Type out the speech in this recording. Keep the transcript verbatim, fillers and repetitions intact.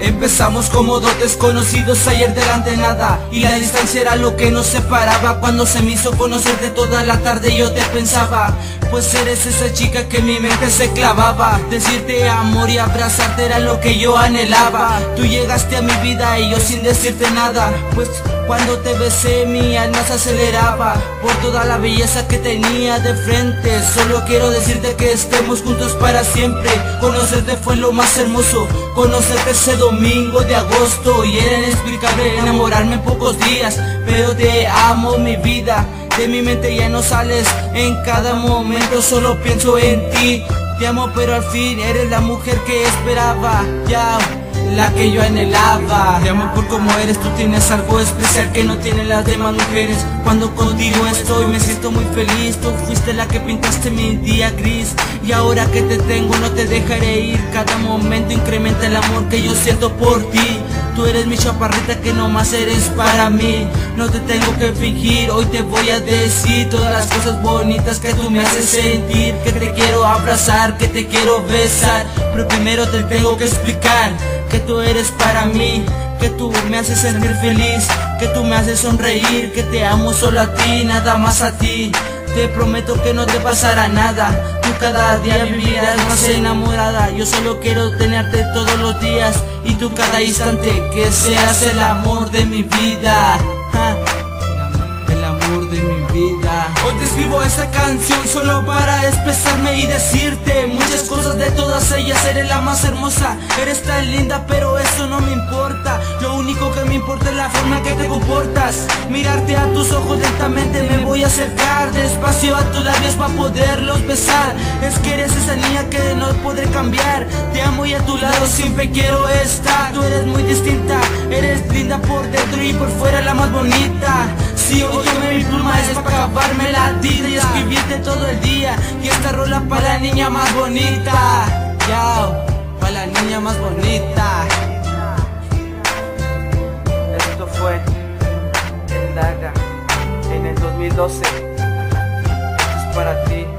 Empezamos como dos desconocidos ayer delante de nada, y la distancia era lo que nos separaba. Cuando se me hizo conocerte toda la tarde yo te pensaba, pues eres esa chica que en mi mente se clavaba. Decirte amor y abrazarte era lo que yo anhelaba. Tú llegaste a mi vida y yo sin decirte nada, pues cuando te besé mi alma se aceleraba por toda la belleza que tenía de frente. Solo quiero decirte que estemos juntos para siempre. Conocerte fue lo más hermoso, conocerte ese domingo de agosto, y era inexplicable enamorarme en pocos días. Pero te amo mi vida, de mi mente ya no sales. En cada momento solo pienso en ti. Te amo pero al fin eres la mujer que esperaba, ya, la que yo anhelaba. Te amo por como eres, tú tienes algo especial que no tienen las demás mujeres. Cuando contigo estoy me siento muy feliz. Tú fuiste la que pintaste mi día gris, y ahora que te tengo no te dejaré ir. Cada momento incrementa el amor que yo siento por ti. Tú eres mi chaparrita que nomás eres para mí. No te tengo que fingir, hoy te voy a decir todas las cosas bonitas que tú me haces sentir. Que te quiero abrazar, que te quiero besar, pero primero te tengo que explicar que tú eres para mí, que tú me haces sentir feliz, que tú me haces sonreír, que te amo solo a ti, nada más a ti. Te prometo que no te pasará nada, tú cada día vivirás más enamorada. Yo solo quiero tenerte todos los días, y tú cada instante que seas el amor de mi vida, ja, el amor de mi vida. Hoy te escribo esta canción solo para expresarme y decirte muchas cosas. De todas ellas eres la más hermosa, eres tan linda pero eso no me importa. Lo único que me importa es la forma que te comportas. Mirarte a tus ojos lentamente me voy a acercar despacio a tus labios para poderlos besar. Es que eres esa niña que no podré cambiar. Te amo y a tu lado siempre quiero estar. Tú eres muy distinta, eres linda por dentro y por fuera la más bonita. Si hoy tomé mi pluma es para acabarme la tinta y escribirte todo el día. Y esta rola para la niña más bonita, yao, para la niña más bonita. Esto fue en Daga en el dos mil doce. Esto es para ti.